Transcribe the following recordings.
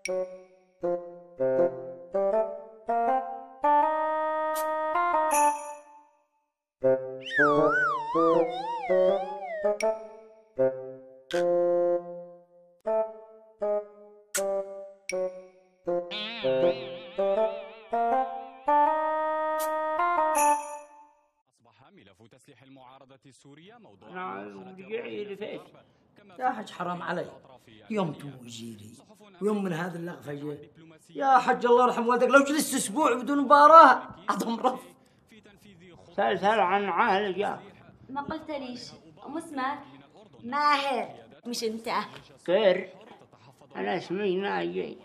ملف تسليح المعارضة السورية موضوع يا حج حرام علي، يوم توجي لي ويوم من هذا اللغفة جاي. يا حج الله يرحم والدك لو جلست اسبوع بدون مباراة عظم رف. سأل عن عهل جاك. ما قلت ليش ام اسمك؟ ماهر مش انت؟ خير، انا اسمي ناجي.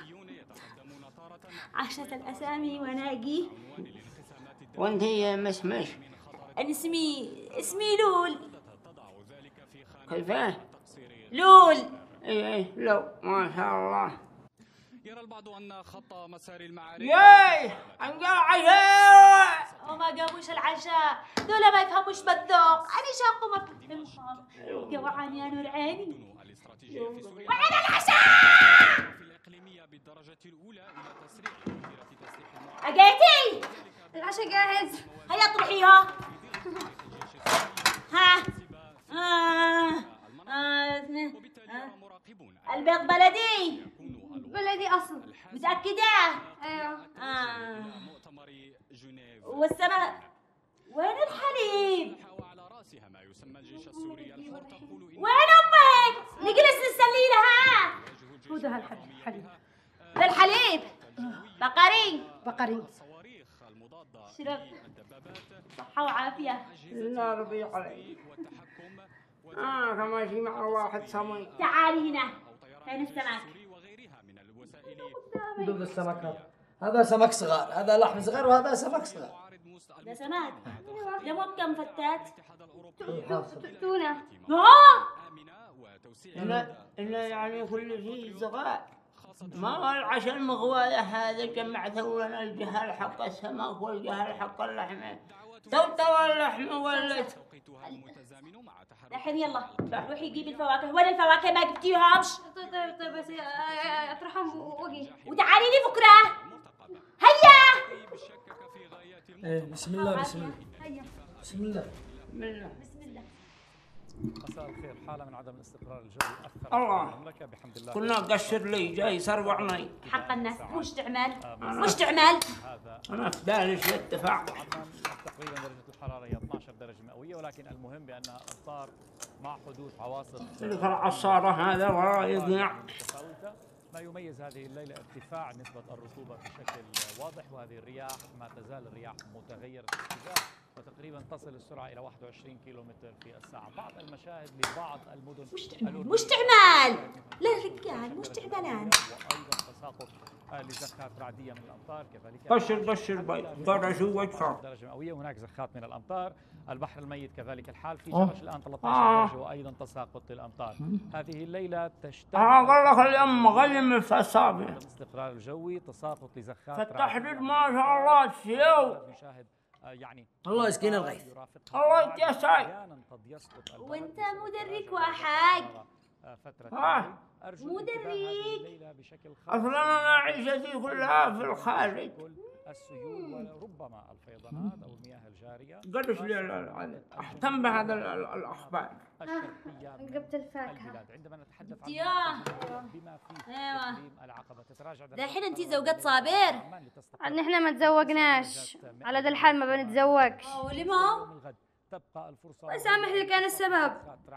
عشرة الاسامي وناجي. وانت يا مسمش؟ انا اسمي لول. كيفاه؟ لول. ايه لو ما شاء الله. يرى البعض أن خط مسار المعارك ياي انقلع عشاء. وما قاموش العشاء دول ما يفهموش بالذوق. أنا شاقو ما بفهمهم. جوعان يا نور عيني. وين العشاء؟ أجيتي؟ العشاء جاهز. هيا اطرحيها. ها البيض بلدي. بلدي أصل. متأكدة؟ أيوه. والسمك وين الحليب؟ وين أمك؟ نجلس نسلي لها. هو ده الحليب. ده الحليب بقري. شرب صحة وعافية. لا ربيع علي. كما شي مع واحد سمي. تعالي هنا. فين السمك؟ دود السمك هذا سمك صغار، هذا لحم صغير وهذا سمك صغير. ده سمك. ده مو كم فتات؟ تونة. إنه يعني كل شيء صغار. ما العشاء المغواية هذا جمعته لنا الجهال حق السمك والجهال حق اللحم. تو اللحم ولت. الحين يلا روحي جيبي الفواكه. وين الفواكه ما جبتيهمش؟ طيب بس اطرحهم واجي. وتعالي لي بكره. هيا. بسم الله. مساء الخير. حالة من عدم الاستقرار الجوي أثر الله. على المملكة بحمد الله. كنا قشر لي جاي سروعني. حق الناس مش تعمل. أنا في دارج الدفاع. تقريبا درجة الحرارة هي 12 درجة مئوية، ولكن المهم بأنها أمطار مع حدوث عواصف. تلك العصارة هذا وراء يضيع. ما يميز هذه الليلة ارتفاع نسبة الرطوبة بشكل واضح، وهذه الرياح ما تزال الرياح متغيرة الاتجاه، وتقريبا تصل السرعة إلى 21 كيلومتر في الساعة. بعض المشاهد لبعض المدن مش تعمل. لا رجال مش تعملان. وأيضا تساقط لزخات رعدية من الأمطار، كذلك بشر درجة وادفع درجة مئوية. هناك زخات من الأمطار. البحر الميت كذلك الحال، في جرش الآن 13 درجة وأيضا تساقط للأمطار. هذه الليلة تشتد والله اليوم مغيم في أصابع. الاستقرار الجوي، تساقط لزخات فالتحديد ما شاء الله سيو. نشاهد يعني الله يسقينا الغيث. الله يتيسر. وانت مدرك وحاج. مدرك. أصلا أنا عيشتي كلها في الخارج. السيول وربما الفيضانات أو المياه الجارية. قدش لي أهتم بهذا الأخبار. جبت الفاكهة. عندما نتحدث عن بما فيه العقبة تتراجع. دحين انتي زوجة صابر. نحن ما تزوجناش، على ذا الحال ما بنتزوجش. ولما تبقى الفرصة. وسامح لي كان السبب.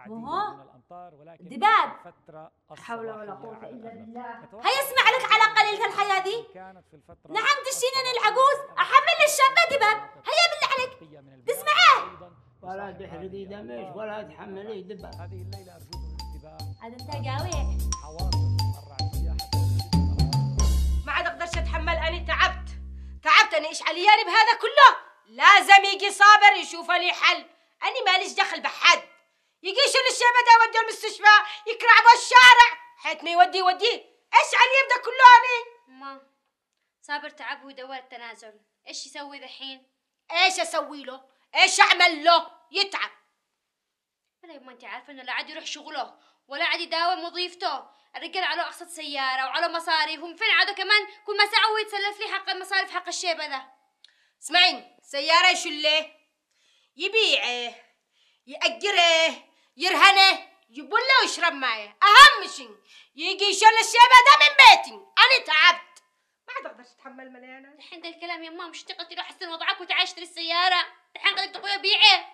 دباب. حول ولا قوة إلا بالله. هيا اسمع لك على قليلة الحياة دي. نعم تشينني العجوز أحمل الشابة دباب. هيا بالله عليك تسمعيه. ولا تحرقي دمش ولا تحملي دباب. هذه الليلة أرجوكم الانتباه. هذا انت قاوي. ما عاد اقدرش اتحمل. أنا تعبت أنا. إيش علياني بهذا كله؟ لازم يجي صابر يشوف لي حل. أنا ماليش دخل بحد. يجيش الشيبة ده يوديه المستشفى يكرع بالشارع حيث ما يوديه. إيش علي يبدأ كله أنا؟ ما صابر تعب ودوى التنازل. إيش يسوي ذحين؟ إيش أسوي له؟ إيش أعمل له؟ يتعب. أنا ما أنت عارفة إنه لا عاد يروح شغله ولا عاد يداوم وظيفته. الرجال على أقساط سيارة وعلى مصاريفهم، فين عادوا كمان كل ما ساعة هو يتسلف لي حق المصاريف حق الشيبة ذا. اسمعين، سيارة يشله يبيعه يأجره يرهنه يبله ويشرب معه، أهم شيء يجي يشيل الشيبة ده من بيتي. أنا تعبت ما عاد أقدرش أتحمل مليانة. الحين ده الكلام يا ماما، مش اشتغلتي لو حسن وضعك وتعايش اشتري السيارة، الحين قالك تقوي بيعه.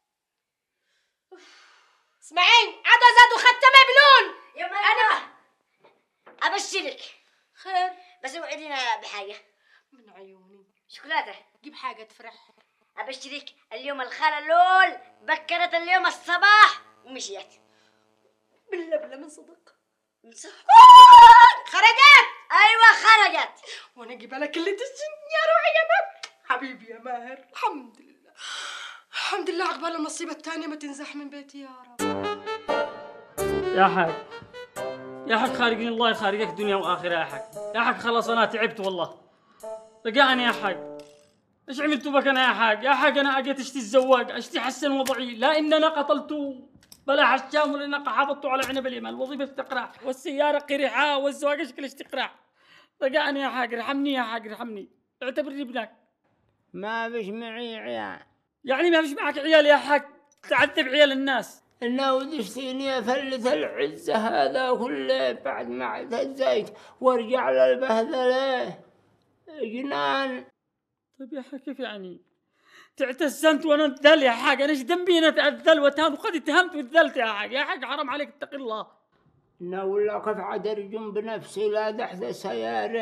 اسمعين، عدا زاد وخدت مبلول. يا أنا أبشرك. خير؟ بس اوعدينا بحاجة. من عيوني. شوكولاتة. جيب حاجة تفرح. أبشرك اليوم الخالة لول بكرت اليوم الصباح ومشيت. بالله من صدق. من صدق. خرجت. أيوة خرجت. وأنا أجيب لك اللي تسجن يا روحي يا ماهر. حبيبي يا ماهر، الحمد لله الحمد لله، عقبال المصيبة الثانية ما تنزح من بيتي يا رب. يا حاج يا حاج خارقني الله يخارقك دنيا وآخرة يا حاج. يا حاج خلاص أنا تعبت والله، رجعني يا حاج. ايش عملتوا بك انا يا حاج؟ يا حاج انا اجيت اشتي الزواج، اشتي حسن وضعي، لا اننا قتلت بلا الشام ولا انك حافظت على عنب اليمن، الوظيفه استقراح والسياره قريحه والزواج شكل استقراح. رجعني يا حاج، ارحمني يا حاج، ارحمني، اعتبرني ابنك. ما فيش معي عيال. يعني ما فيش معك عيال يا حاج؟ تعذب عيال الناس. إنه ودشتيني أفلت العزة هذا كله بعد ما اعتزيت وارجع للبهذلة جنان. طيب يا حاج كيف يعني؟ تعتز انت وانا اتذل يا حاج؟ انا ايش ذنبي انا اتذل واتهم؟ وقد اتهمت واتذلت يا حاج. يا حاج حرام عليك اتق الله. إنه ولا كيف عدرجم بنفسي لا دحذ سيارة.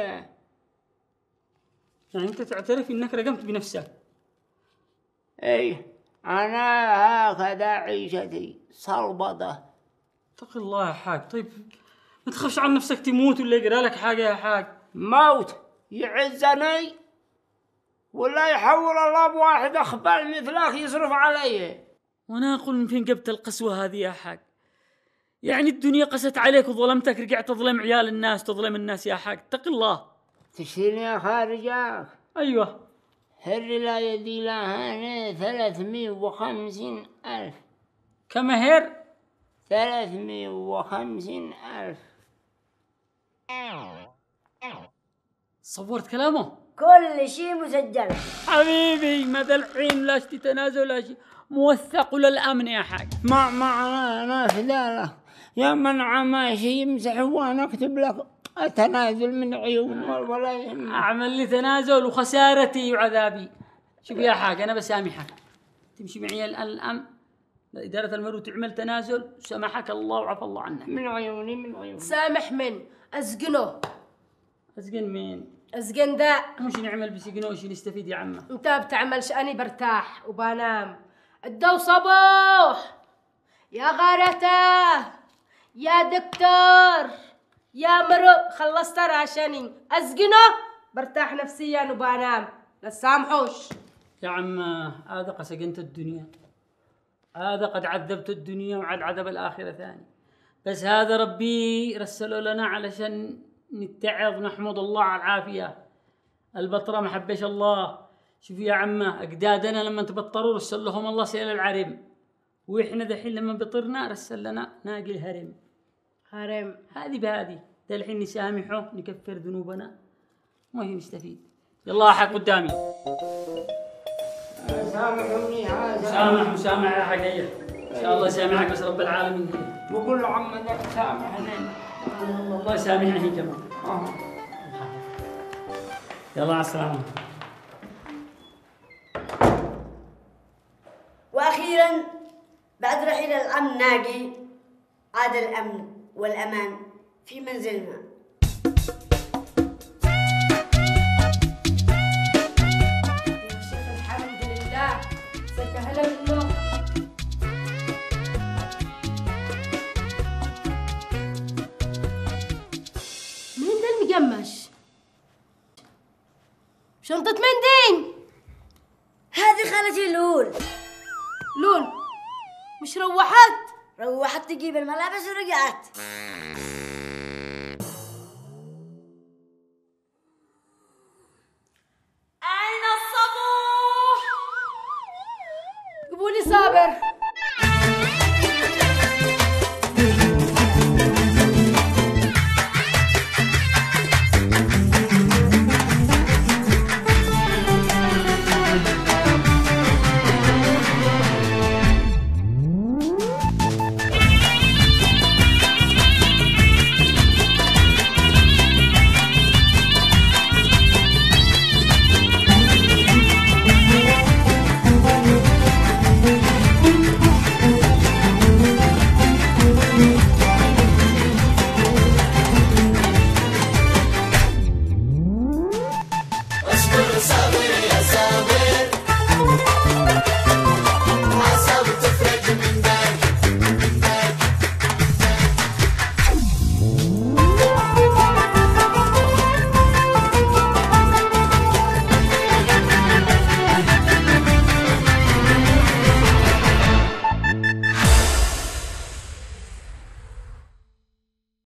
يعني انت تعترف انك رقمت بنفسك؟ ايه انا هكذا عيشتي صلبضة. اتق الله يا حاج. طيب ما تخافش على نفسك تموت ولا يقرا لك حاجه يا حاج؟ موت يعزني ولا يحول الله بواحد اخبال مثلك يصرف علي؟ وانا اقول من فين جبت القسوه هذه يا حاج؟ يعني الدنيا قست عليك وظلمتك، رجعت تظلم عيال الناس، تظلم الناس يا حاج. اتق الله. تشيني يا خارجك؟ ايوه. هر لا يدي لها 350,000. كم هر؟ 350,000. صورت كلامه؟ كل شيء مسجل حبيبي. مدى الحين لا شي تنازل لا شي، موثق للامن يا حاج. ما انا فدالك يا من عماشي يمسح وانا اكتب لك اتنازل من عيون ولا يهمك. اعمل لي تنازل وخسارتي وعذابي. شوف يا حاج انا بسامحك، تمشي معي الان إدارة المرء تعمل تنازل، سامحك الله وعفى الله عنك. من عيوني من عيوني. سامح من أسجنه. أسجن مين؟ أسجن ده. مش نعمل بسجنه وش نستفيد يا عمه؟ أنت بتعملش، أنا برتاح وبنام. الدو صباح يا غارته يا دكتور يا مرو، خلصت راشني أسجنه برتاح نفسيا وبنام. لا تسامحوش يا عم. هذا قد سجنت الدنيا، هذا قد عذبت الدنيا وعد عذب الآخرة ثاني، بس هذا ربي رسله لنا علشان نتعظ نحمد الله على العافية. البطرة ما حبش الله. شوف يا عمه أجدادنا لما تبطروا رسل لهم الله سيل العرم، وإحنا دحين لما بطرنا رسل لنا ناقي الهرم. هرم هذه بهذه ده الحين نسامحه نكفر ذنوبنا ما هي نستفيد. يلا حق قدامي. سامحوني هذا. سامح يا حقيقة. إن شاء الله سامحك بس رب العالمين. وقول عمك سامحني. الله يسامحني كمان. يلا على السلامة. وأخيرا بعد رحيل الأمن ناقي عاد الأمن والأمان في منزلنا. يا شيخ الحمد لله سكهلا منه. مين ده المقمش؟ شنطة مندين. هذه خالتي لول. لول مش روحت؟ روحت تجيب الملابس ورجعت.